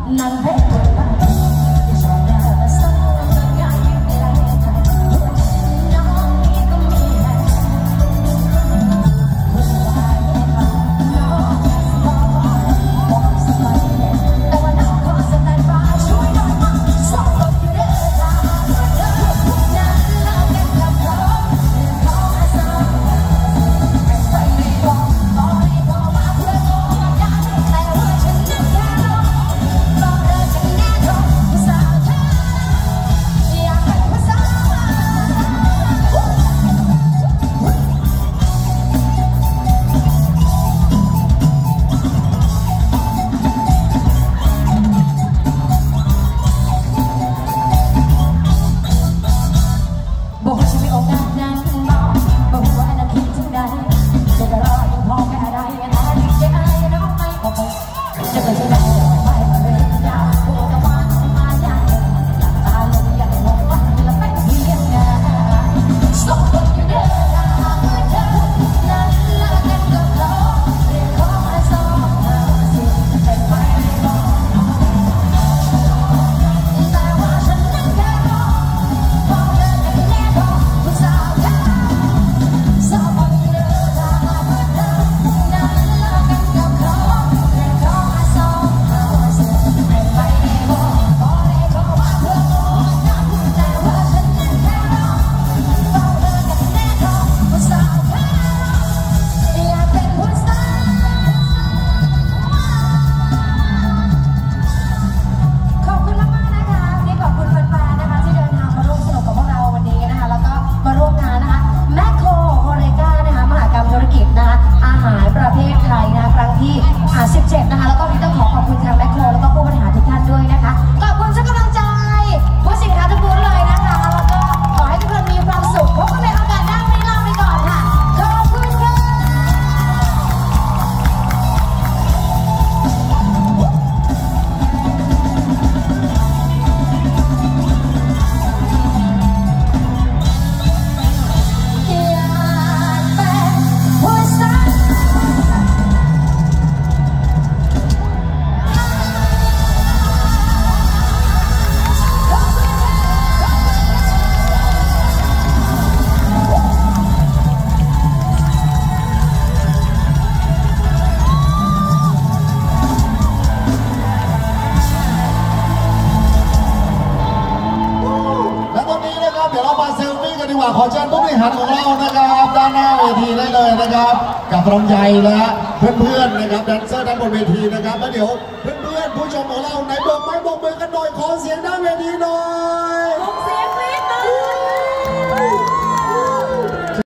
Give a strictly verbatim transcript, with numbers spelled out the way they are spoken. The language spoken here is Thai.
ขอเชิญผู้บริหารของเรานะครับด้านหน้าเวทีได้เลยนะครับกับรองใหญ่และเพื่อนๆนะครับแดนเซอร์ด้านบนเวทีนะครับแล้วเดี๋ยวเพื่อนๆผู้ชมของเราไหนโบกไม้โบกมือกันหน่อยขอเสียงด้านเวทีหน่อย